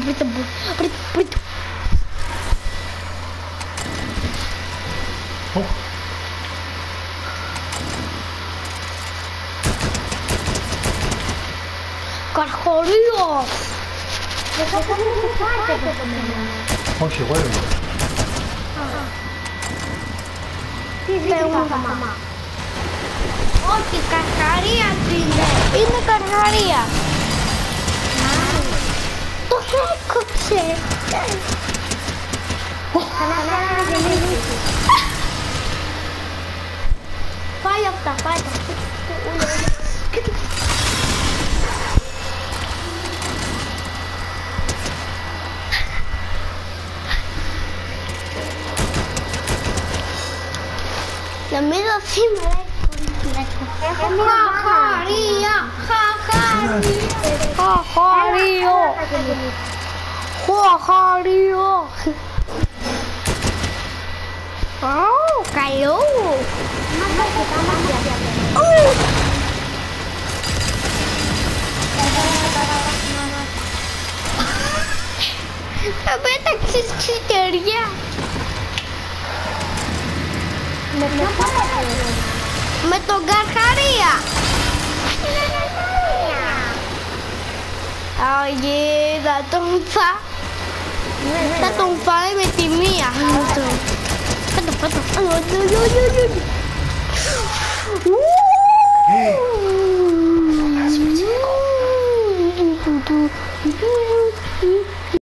Καρχορίο! Όχι, εγώ είμαι. Τι ζήτημα? Όχι, καρχαρία είναι. Είναι καρχαρία. Το έκοψε. Φάει αυτά, φάει τα. Νομίζω σήμερα χαχαρία, χαχαρίο, χαχαρίο. Καλό. Θα πέταξες ξυτεριά. Με τον καρχαρία. Όχι, θα τον θα τον φάει με τη μία. Πάτω.